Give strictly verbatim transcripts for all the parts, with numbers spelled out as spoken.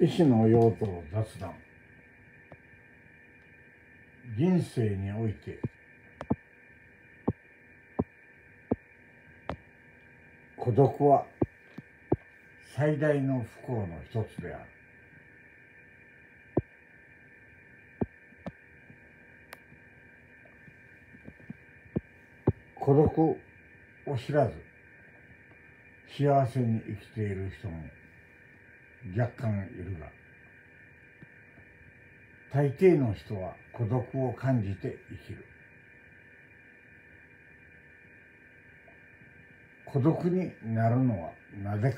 医師の用途雑談。人生において孤独は最大の不幸の一つである。孤独を知らず幸せに生きている人も若干いるが、大抵の人は孤独を感じて生きる。孤独になるのはなぜか。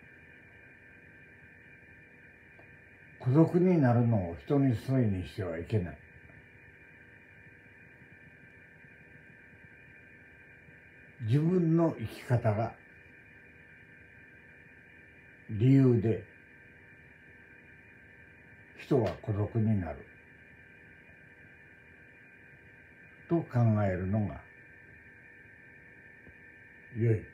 孤独になるのを人に添いにしてはいけない。自分の生き方が理由で人は孤独になると考えるのが良い。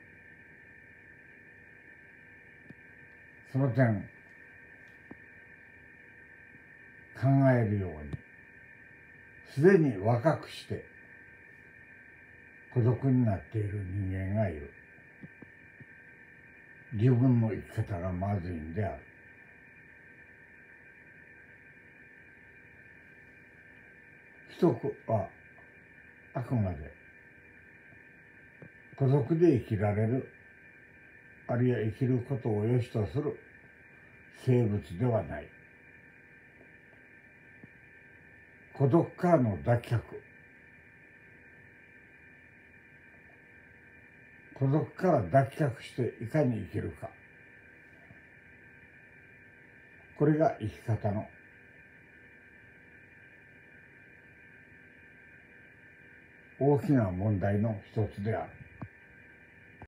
その点考えるようにすでに若くして孤独になっている人間がいる。自分の生き方がまずいんである。人はあくまで孤独で生きられる、あるいは生きることを良しとする生物ではない。孤独からの脱却、孤独から脱却していかに生きるか、これが生き方の大きな問題の一つである。